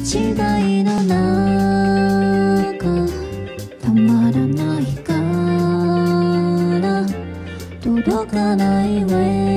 違いの中たまらないから届かない上